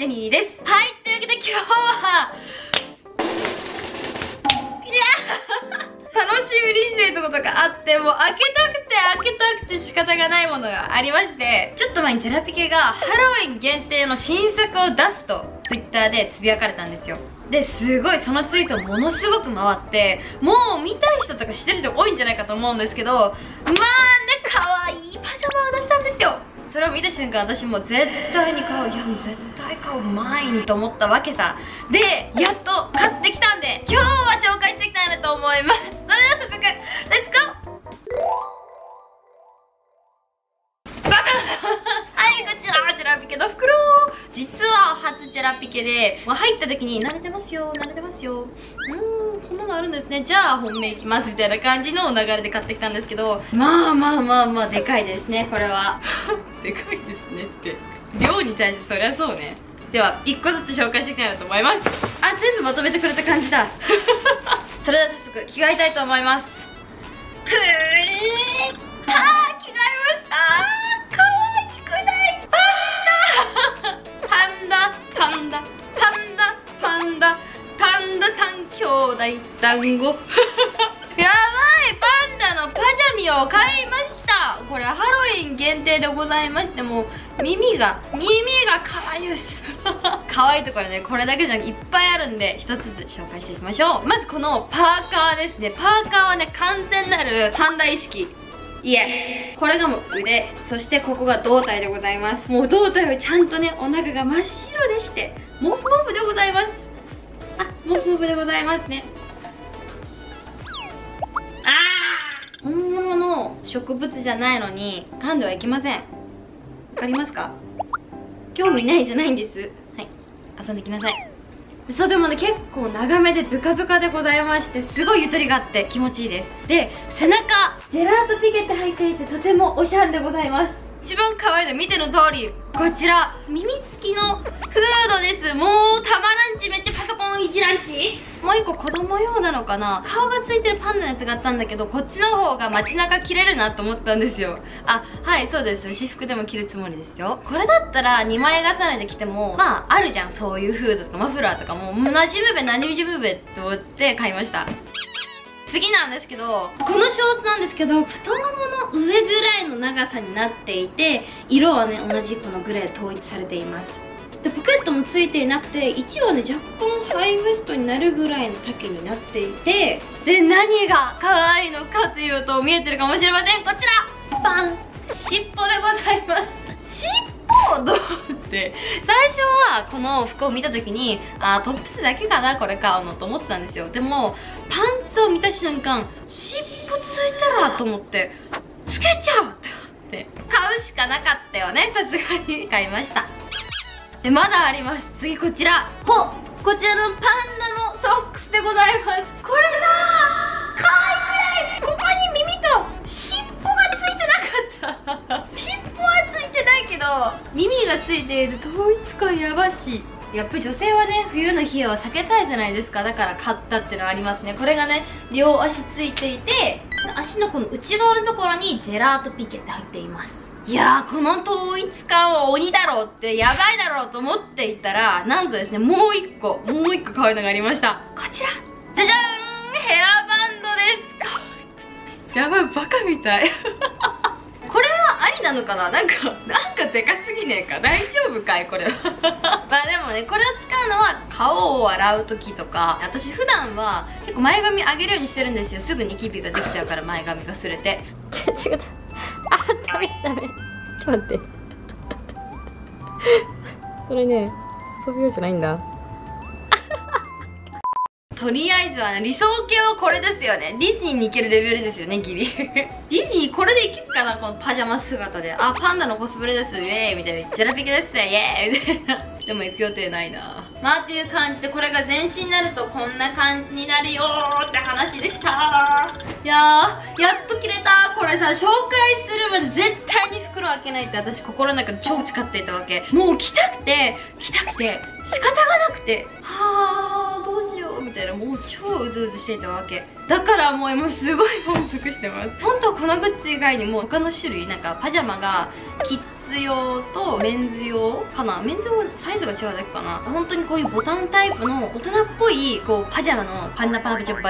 ジェニーです。はい、というわけで今日は、楽しみにしていることがあって、もう開けたくて仕方がないものがありまして、ちょっと前にジェラピケがハロウィン限定の新作を出すと Twitter でつぶやかれたんですよ。で、すごいそのツイートものすごく回って、もう見たい人とか知ってる人多いんじゃないかと思うんですけど、まあね、可愛いパジャマを出したんですよ。それを見た瞬間、私もう絶対に買う、いやもう絶対買う、マインと思ったわけさ。で、やっと買ってきたんで、今日は紹介していきたいなと思います。それでは早速、レッツゴー。ババンはい、こちらジェラピケの袋。実は初ジェラピケで、入った時に慣れてますよ、慣れてますよ、こんなのあるんですね、じゃあ本命いきますみたいな感じの流れで買ってきたんですけど、まあでかいですね、これは。でかいですねって量に対してそりゃそうね。では1個ずつ紹介していきたいなと思います。あ、全部まとめてくれた感じだ。それでは早速着替えたいと思います。着替えましたー。かわいくないパンダ3兄弟団子。やばい、パンダのパジャミを買いました。これハロウィン限定でございまして、もう耳が可愛いです。可愛いところね、これだけじゃいっぱいあるんで、一つずつ紹介していきましょう。まずこのパーカーですね。パーカーはね、完全なるパンダ意識。イエス。これがもう腕、そしてここが胴体でございます。もう胴体はちゃんとね、お腹が真っ白でして、モフモフでございます。あ、モフモフでございますね。本物の植物じゃないのに噛んではいけません。わかりますか？興味ないじゃないんです。はい、遊んできなさい。そう、でもね、結構長めでブカブカでございまして、すごいゆとりがあって気持ちいいです。で、背中ジェラートピケって入っていて、とてもおしゃんでございます。一番可愛いの見ての通り、こちら耳付きのフードです。もうたまらんち、めっちゃパソコンいじらんち。もう一個子供用なのかな、顔がついてるパンダのやつがあったんだけど、こっちの方が街中着れるなと思ったんですよ。あ、はい、そうです。私服でも着るつもりですよ。これだったら2枚重ねで着てもまああるじゃん、そういうフードとかマフラーとかも馴染むべと思って買いました。次なんですけど、このショーツなんですけど、太ももの上ぐらいの長さになっていて、色はね、同じこのグレー統一されています。で、ポケットもついていなくて、1はね、若干ハイウエストになるぐらいの丈になっていて、で、何が可愛いのかというと、見えてるかもしれません。こちらパン、尻尾でございます。尻尾どうって最初はこの服を見た時に、トップスだけかなこれ買うのと思ってたんですよ。でもパンツを見た瞬間、尻尾ついたらと思って、つけちゃうって買うしかなかったよね。さすがに買いました。で、まだあります。次こちら、こちらのパンダのソックスでございます。これさ、可愛くない？ここに耳と尻尾がついてなかった。尻尾はついてないけど耳がついている、統一感やばし。やっぱり女性はね、冬の冷えは避けたいじゃないですか。だから買ったっていうのはありますね。これがね、両足ついていて、足のこの内側のところにジェラートピケって入っています。いやー、この統一感は鬼だろうって、やばいだろうと思っていたら、なんとですね、もう一個可愛いのがありました。こちら、じゃじゃーん、ヘアバンドです。やばい、バカみたい。これはありなのかな、なんかでかすぎねえか、大丈夫かいこれは。まあでもね、これを使うのは顔を洗う時とか。私普段は結構前髪上げるようにしてるんですよ。すぐニキビができちゃうから、前髪が擦れて。違った。ダメ。ちょっと待って。それね、遊び用じゃないんだ。とりあえずはね、理想系はこれですよね。ディズニーに行けるレベルですよね、ギリ。ディズニーこれで行けるかな、このパジャマ姿で。あ、パンダのコスプレです、イエーイみたいな。ジェラピケです、イエーイみたいな。でも行く予定ないな。まあっていう感じで、これが全身になるとこんな感じになるよーって話でした。いやー、やっと着れた。これさ、紹介するまで絶対に袋開けないって私心の中で超誓っていたわけ。もう着たくて仕方がなくて、どうしようみたいな、もう超うずうずしていたわけだから、もう今すごい満足してます。本当はこのグッズ以外にも他の種類、なんかパジャマがキッズス用とメンズ用かな。メンズ用はサイズが違うだけかな。本当にこういうボタンタイプの大人っぽいこうパジャマのパンダのパジャ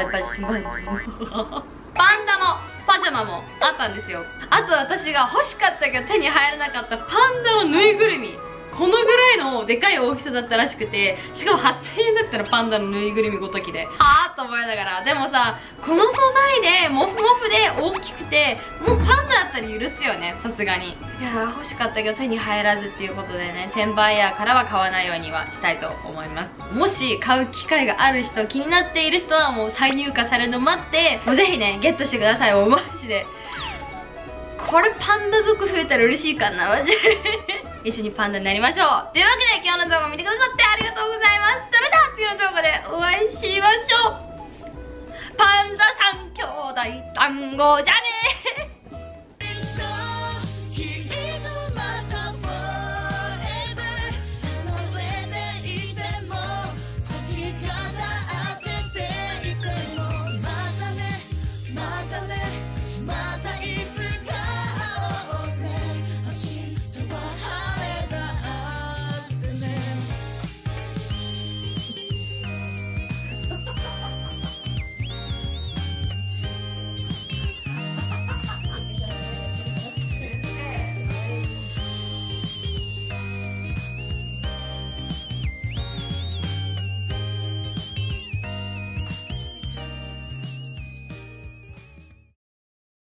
マもあったんですよ。あと私が欲しかったけど手に入らなかったパンダのぬいぐるみ、このぐらいのでかい大きさだったらしくて、しかも8000円だったらパンダのぬいぐるみごときで、はぁと思いながら。でもさ、この素材でモフモフで大きくて、もうパンダだったら許すよね、さすがに。いやー、欲しかったけど手に入らずっていうことでね、転売ヤーからは買わないようにはしたいと思います。もし買う機会がある人、気になっている人はもう再入荷されるの待って、もうぜひね、ゲットしてください。もうマジで。これパンダ族増えたら嬉しいかな、マジで。一緒にパンダになりましょう。というわけで今日の動画を見てくださってありがとうございます。それでは次の動画でお会いしましょう。パンダ3兄弟団子じゃねー。